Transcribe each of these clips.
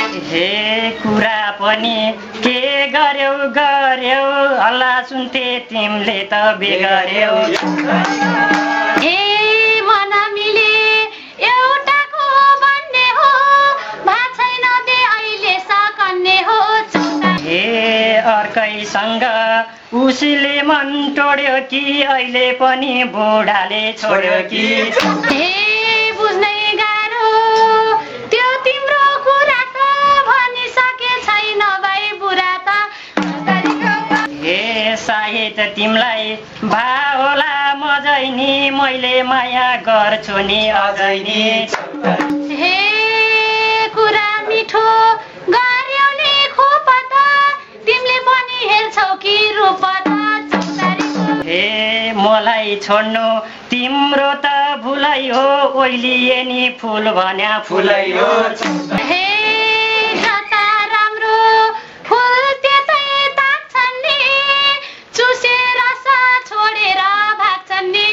हे कुरा पनि के गर्यौ गर्यौ हल्ला सुन्थे तिमीले त बिगर्यौ हे मन मिले एउटाको भन्ने हो भाग छैन बे अहिले सकन्ने हो हे अर्कैसँग उसले मन तोड्यो कि अहिले पनि बुढाले छोड्यो कि हे बुझ्नै गाह्रो त्यो तिम्रो कुरा त भनिसके छैन भाइ बुढा त हे सायद तिमीलाई भा होला मजै नि मैले माया गर्छु नि अझै नि हे कुरा मिठो गर्यौ नि खोप त तिमीले पनि हेर्छौ कि रूप त हे मलाई छोड्नु तिम्रो त भुलै हो ओइलिए नि फुल भन्या फुलै हो हे जता राम्रो फुल त्यतै ताक्छन् नि चुसेर सा छोडेर भाग्छन् नि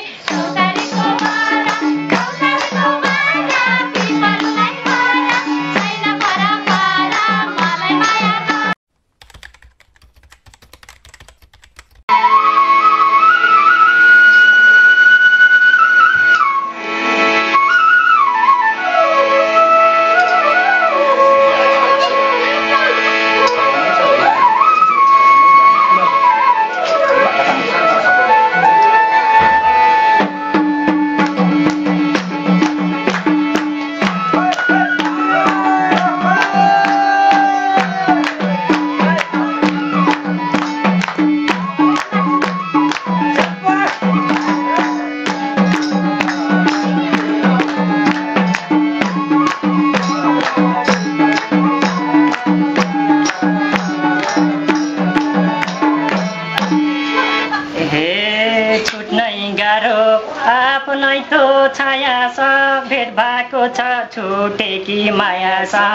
आफ्नै त छाया छ भेट भएको छ छुटेकी माया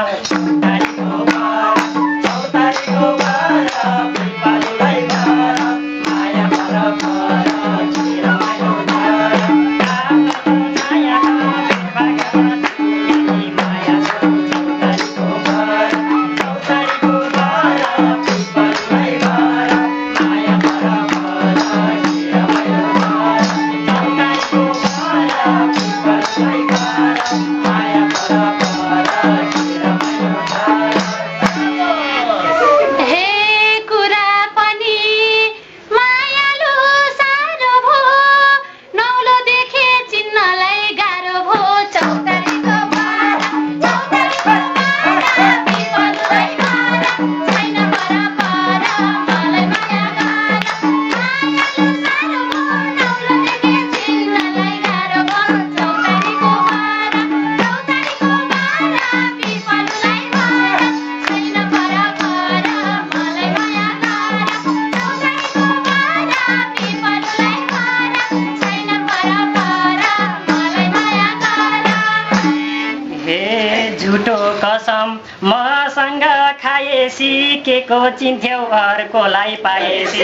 झुटो कसम मसँग खाएसी के को चिन्थ्यौ अर्कोलाई पाएसी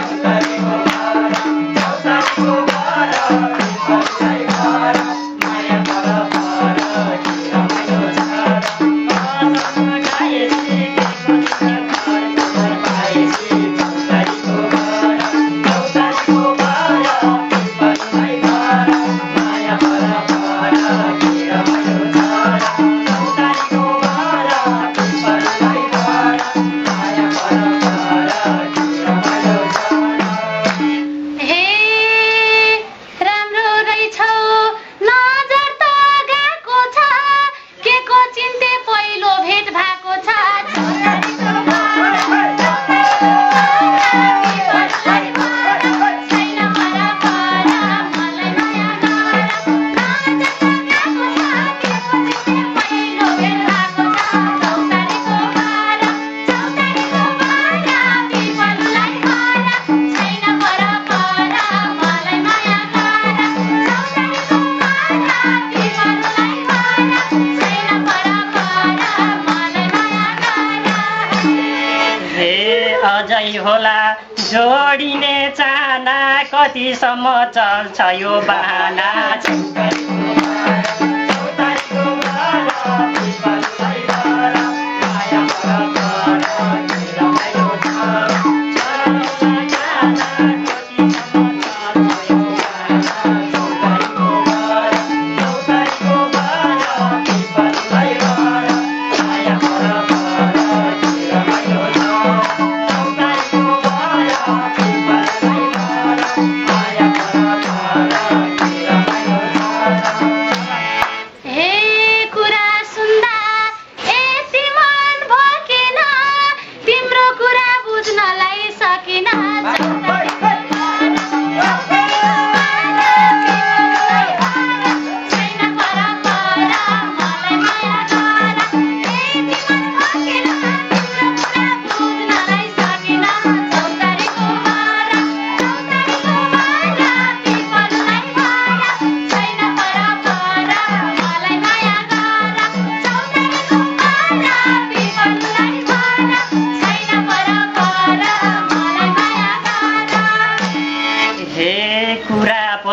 होला जोडिने चाहना कतिसम्म चल्छ यो बहाना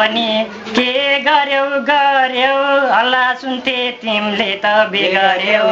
पनि के गर्यौ गर्यौ हल्ला सुन्थे तिमीले त बिगर्यौ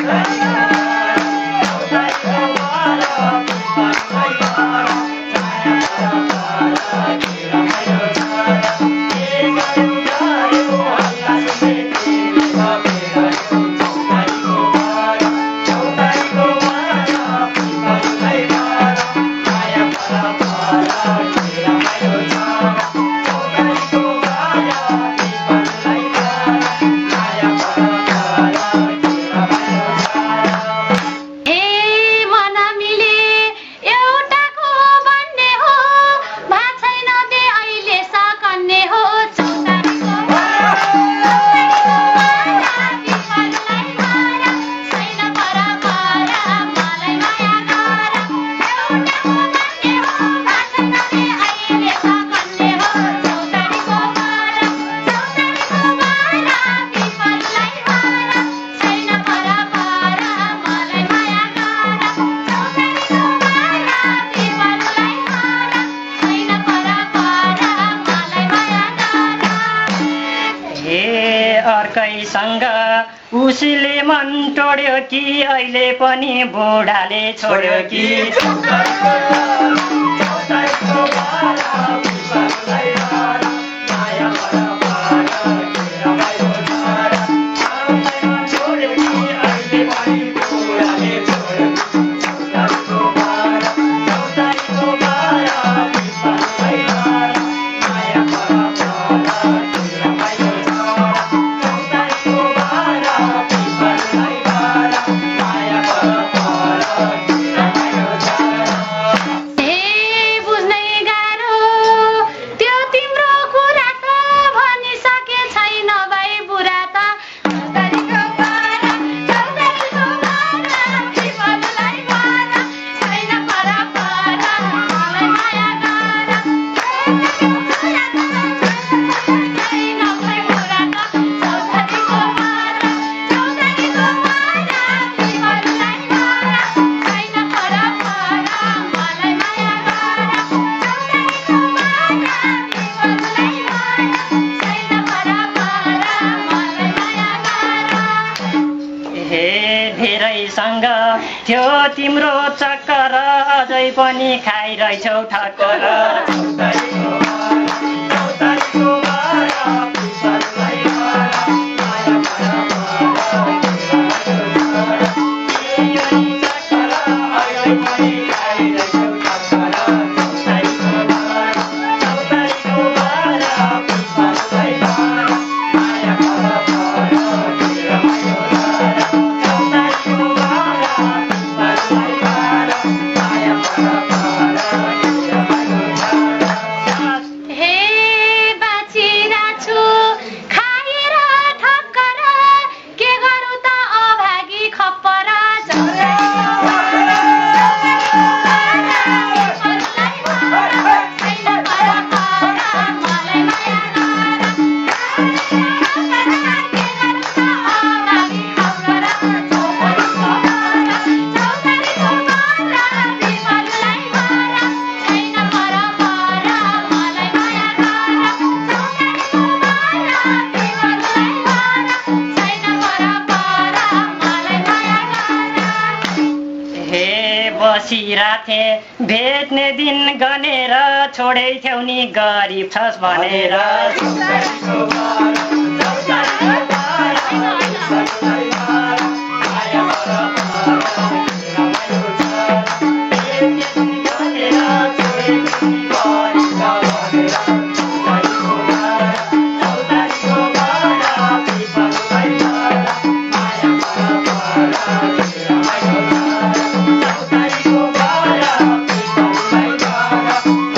अर्कैसँग उसले मन तोड्यो कि अहिले पनि बुढाले छोड्यो कि थियो तिम्रो चक्कर अझै पनि खाइरहेछौ ठक्कर बसिराथे भेट्ने दिन गनेर छोडै थ्यौ नि गरिब छस् भनेर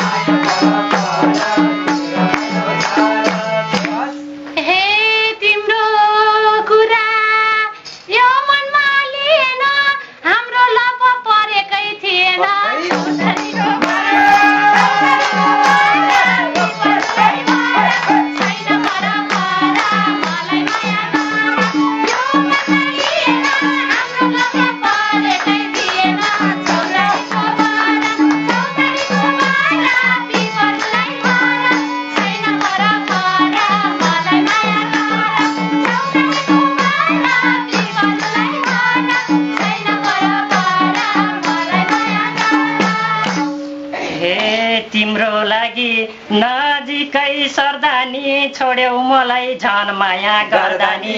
हे तिम्रो नजिकै सर्दानी छोड्यौ मलाई झन माया गर्दानी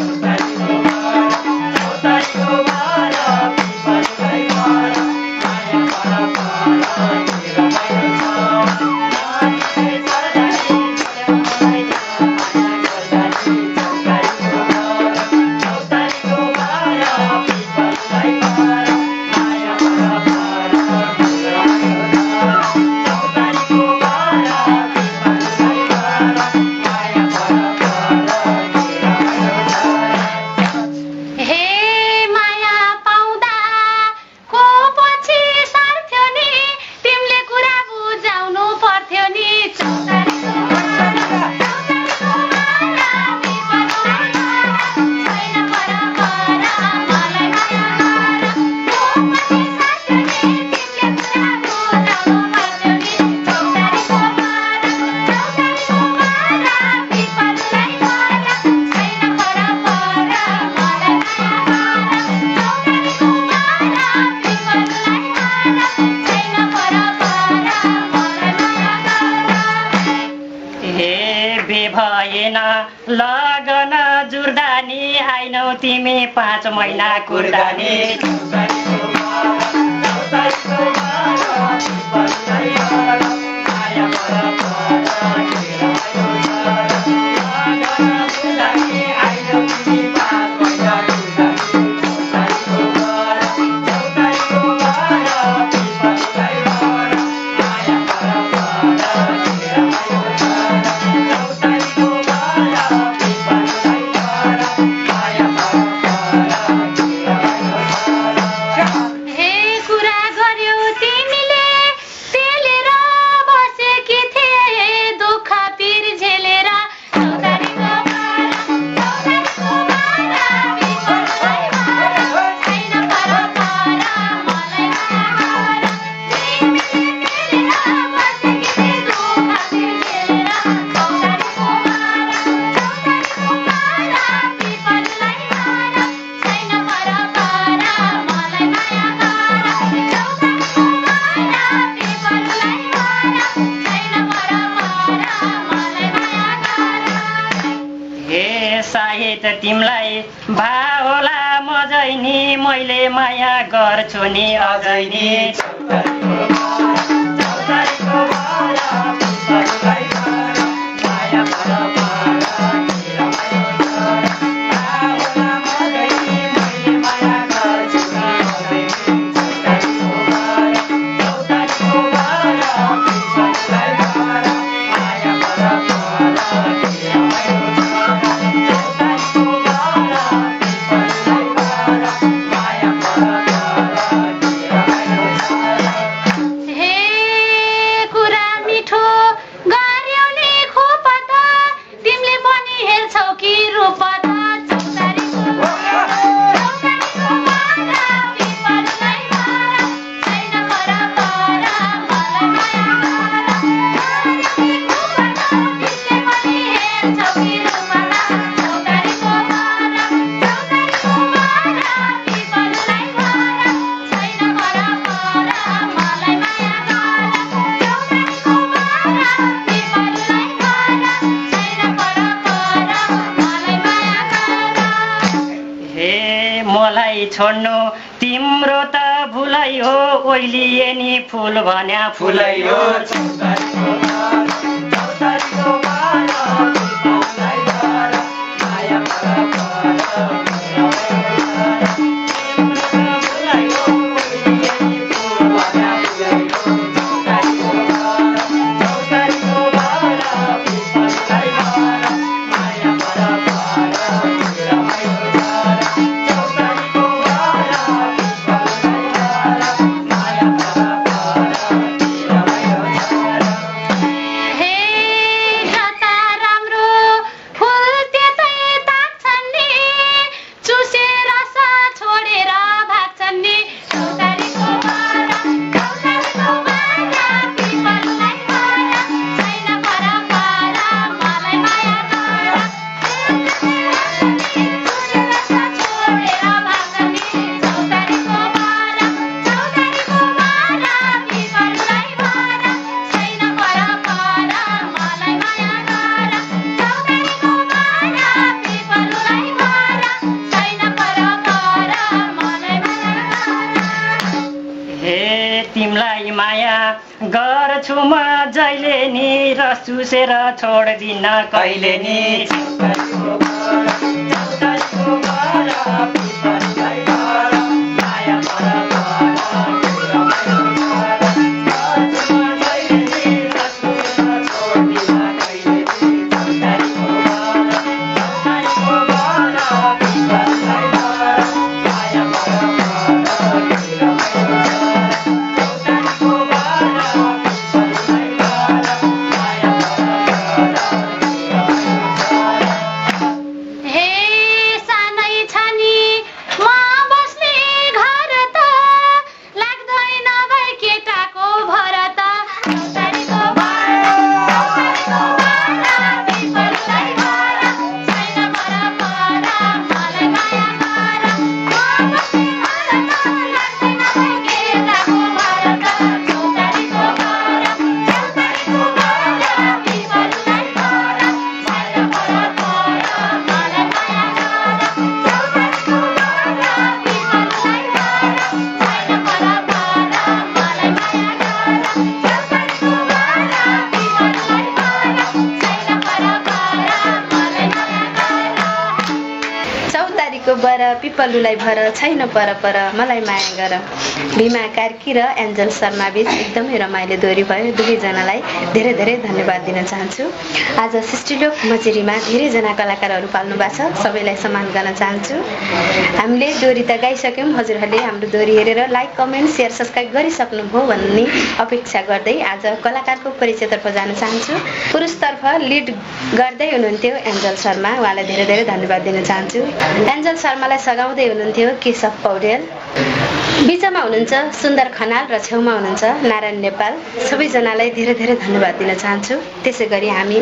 भएन लगन जुर्दानी आइनौ तिमी 5 महिना कुर्दानी सायद तिमलाई भावला मजैनी मैले माया गर्छु नि अझै मलाई छोड्नु तिम्रो त भुलै हो ओइलिए नि फुल भन्या फुलै हो हे तिमलाई माया गर्छु म जहिले नि रस चुसेर छोड्दिन कहिले नि बर पिपलुलाई भर छैन पर पर मलाई माया गर। भीमा कार्की र एन्जल शर्मा बीच एकदमै रमाइलो दोहोरी भयो। दुवैजनालाई धेरै धेरै धन्यवाद दिन चाहन्छु। आज सृष्टिलोक मजेरीमा धेरैजना कलाकारहरू पाल्नु भएको छ, सबैलाई सम्मान गर्न चाहन्छु। हामीले दोहोरी त गाइसक्यौँ, हजुरहरूले हाम्रो दोहोरी हेरेर लाइक कमेन्ट सेयर सब्सक्राइब गरिसक्नुभयो भन्ने अपेक्षा गर्दै आज कलाकारको परिचयतर्फ जान चाहन्छु। पुरुषतर्फ लिड गर्दै हुनुहुन्थ्यो एन्जल शर्मा, उहाँलाई धेरै धेरै धन्यवाद दिन चाहन्छु। एन्जल शर्मालाई सघाउँदै हुनुहुन्थ्यो केशव पौडेल, बिचमा हुनुहुन्छ सुन्दर खनाल र छेउमा हुनुहुन्छ नारायण नेपाल। सबैजनालाई धेरै धेरै धन्यवाद दिन चाहन्छु। त्यसै गरी हामी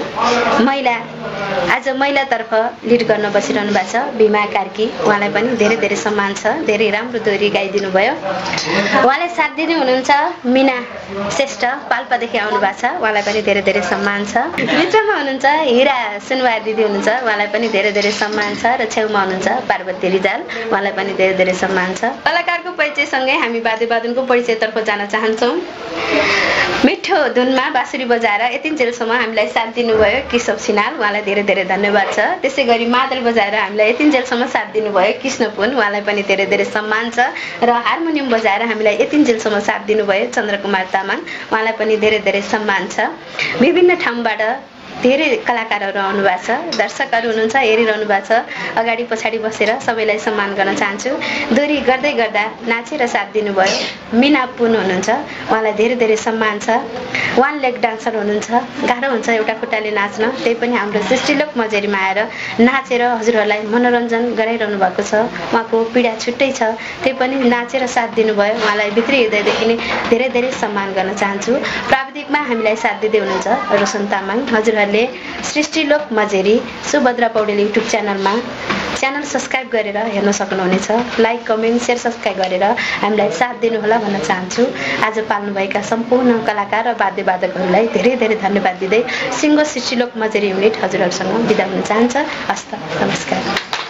आज महिलातर्फ लिड गर्न बसिरहनु भएको छ भीमा कार्की, उहाँलाई पनि धेरै धेरै सम्मान छ, धेरै राम्रो दोहोरी गाइदिनु भयो। उहाँलाई साथ दिनु हुनुहुन्छ मिना श्रेष्ठ, पाल्पादेखि आउनु भएको छ, उहाँलाई पनि धेरै धेरै सम्मान छ। बिचमा हुनुहुन्छ हिरा सुनवार दिदी हुनुहुन्छ, उहाँलाई पनि धेरै धेरै सम्मान छ र छेउमा हुनुहुन्छ पार्वती रिजाल, उहाँलाई पनि धेरै धेरै सम्मान छ। कलाकारको परिचयसँगै हामी वाद्यवादनको परिचयतर्फ जान चाहन्छौँ। मिठो धुनमा बाँसुरी बजाएर यतिन्जेलसम्म हामीलाई साथ दिनुभयो केशव सिनाल, उहाँलाई धेरै धेरै धन्यवाद छ। त्यसै गरी मादल बजाएर हामीलाई यतिन्जेलसम्म साथ दिनुभयो कृष्ण पुन, उहाँलाई पनि धेरै धेरै सम्मान छ। र हार्मोनियम बजाएर हामीलाई यतिन्जेलसम्म साथ दिनुभयो चन्द्रकुमार तामाङ, उहाँलाई पनि धेरै धेरै सम्मान छ। विभिन्न ठाउँबाट धेरै कलाकारहरू आउनु भएको छ, दर्शकहरू हुनुहुन्छ हेरिरहनु भएको छ, अगाडि पछाडि बसेर सबैलाई सम्मान गर्न चाहन्छु। दोहोरी गर्दै गर्दा नाचेर साथ दिनुभयो मिना पुन हुनुहुन्छ, उहाँलाई धेरै धेरै सम्मान छ। वान लेग डान्सर हुनुहुन्छ, गाह्रो हुन्छ एउटा खुट्टाले नाच्न, त्यही पनि हाम्रो सृष्टिलोक मजेरीमा आएर नाचेर हजुरहरूलाई मनोरञ्जन गराइरहनु भएको छ। उहाँको पीडा छुट्टै छ, त्यही पनि नाचेर साथ दिनुभयो, उहाँलाई भित्री हृदयदेखि नै धेरै धेरै सम्मान गर्न चाहन्छु। प्राविधिकमा हामीलाई साथ दिँदै हुनुहुन्छ रोशन तामाङ। हजुरहरूले सृष्टिलोक मजेरी Subhadra Paudel YouTube channel subscribe गरेर हेर्न सक्नुहुनेछ। लाइक कमेन्ट सेयर सब्सक्राइब गरेर हामीलाई साथ दिनुहोला भन्न चाहन्छु। आज पाल्नुभएका सम्पूर्ण कलाकार र वाद्यवादकहरूलाई धेरै धेरै धन्यवाद दिँदै सिङ्गो सृष्टिलोक मजेरी युनिट हजुरहरूसँग बिदा हुन चाहन्छ। हस्त नमस्कार।